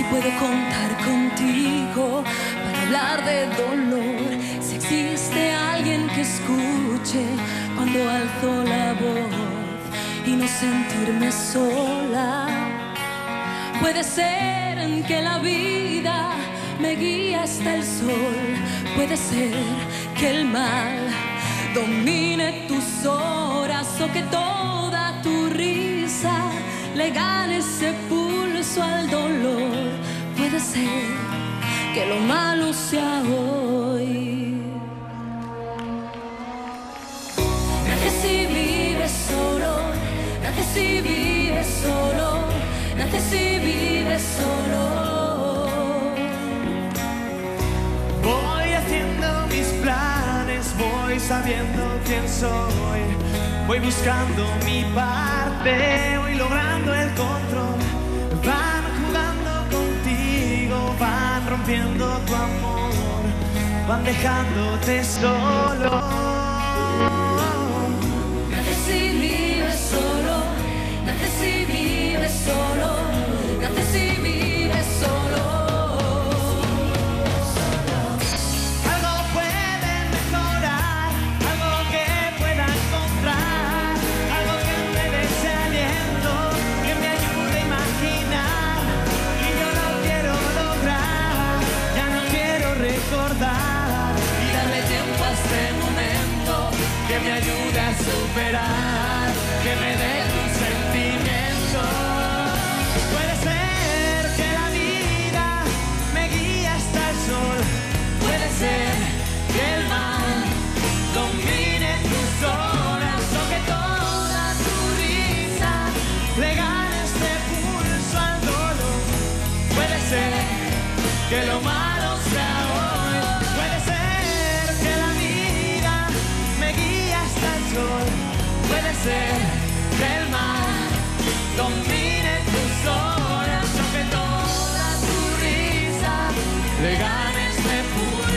puedo contar contigo para hablar de dolor. Si existe alguien que escuche cuando alzo la voz y no sentirme sola. Puede ser que la vida me guíe hasta el sol. Puede ser que el mal domine tus horas o que toda tu risa le gane ese pulso al dolor. Puede ser que lo malo sea hoy. Naces y vives solo, naces y vives solo, naces y vives solo. Voy haciendo mis planes, voy sabiendo quién soy, voy buscando mi parte, voy logrando el control. Van jugando contigo, van rompiendo tu amor, van dejándote solo. Naces y vives solo, naces y vives solo, naces y vives solo. Algo puede mejorar, algo que pueda encontrar, algo que me dé ese aliento, que me ayude a imaginar. Y yo no quiero lograr, ya no quiero recordar, Y darle tiempo a este momento que me ayude a superar, que me dé tus sentimientos. Puede ser que la vida me guíe hasta el sol, puede ser que el mal domine tus horas o que toda tu risa le gane este pulso al dolor. Puede ser que lo malo sea hoy, puede ser que la vida me guíe hasta el sol, puede ser que el mal domine tus horas o que toda tu risa le gane este pulso.